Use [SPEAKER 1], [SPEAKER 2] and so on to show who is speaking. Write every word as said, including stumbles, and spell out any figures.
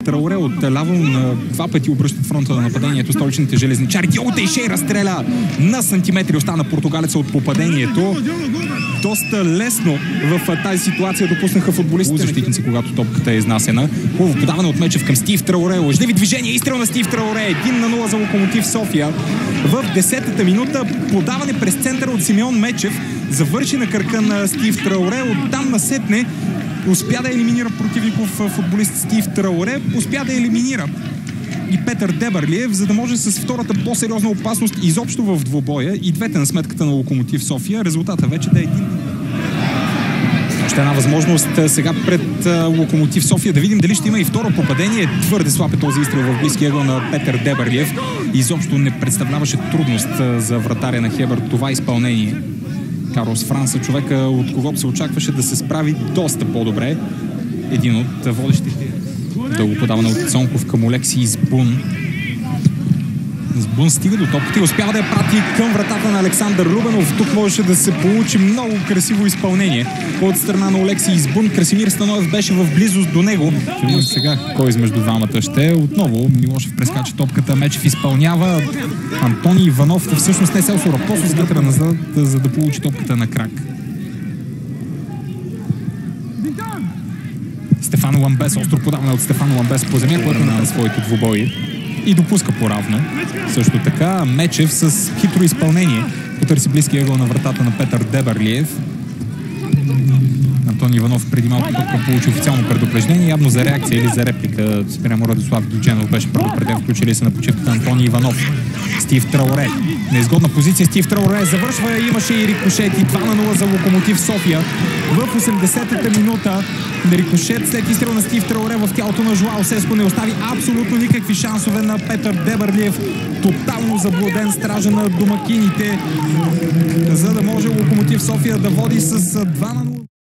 [SPEAKER 1] Трауре от ляво на два пъти обръщат фронта на нападението столичните железничари. Диого Тейшейра разстреля на сантиметри, остана португалеца от попадението. Доста лесно в тази ситуация допуснаха футболистите защитници, когато топката е изнасена. Хубаво подаване от Мечев към Стив Трауре. Лъжливи движения, изстрел на Стив Трауре. един на нула за Локомотив София. В десетата минута подаване през центъра от Симеон Мечев. Завърши на кръка на Стив Трауре. Оттам насетне успя да елиминира противников футболист Стив Трауре. Успя да елиминира и Петър Дебърлиев, за да може с втората по-сериозна опасност изобщо в двубоя и двете на сметката на Локомотив София. Резултата вече да е един. Още една възможност сега пред Локомотив София. Да видим дали ще има и второ попадение. Твърде слаб е този изстрел в близкия ъгъл на Петър Дебърлиев. Изобщо не представляваше трудност за вратаря на Хебър това изпълнение. Карлос Франса, човека, от когото се очакваше да се справи доста по-добре. Един от водещите. Дълго подаване от Цонков към Олекси Избун. Избун стига до топката и успява да я прати към вратата на Александър Рубенов. Тук можеше да се получи много красиво изпълнение от страна на Олекси Избун. Красимир Станоев беше в близост до него. Видим сега кой измежду двамата ще. Отново Милошев прескача топката. Мечев изпълнява. Антони Иванов всъщност не се осора. После сгътра назад, за да получи топката на крак. Стефано Ламбес, остро подаване от Стефано Ламбес по земя, който на своите двубои и допуска по-равно. Също така Мечев с хитро изпълнение потърси близкия ъгъл на вратата на Петър Дебърлиев. Антони Иванов преди малко тук получи официално предупреждение, явно за реакция или за реплика спрямо Радослав Додженов беше предупреден. Включили се на почивката Антони Иванов. Стив Трауре. Неизгодна позиция. Стив Трауре завършва. Имаше и рикошет и два на нула за Локомотив София. В осемдесетата минута рикошет след изстрел на Стив Трауре в тялото на Жоао Сеско не остави абсолютно никакви шансове на Петър Дебърлиев. Тотално заблуден стража на домакините, за да може Локомотив София да води с два на нула.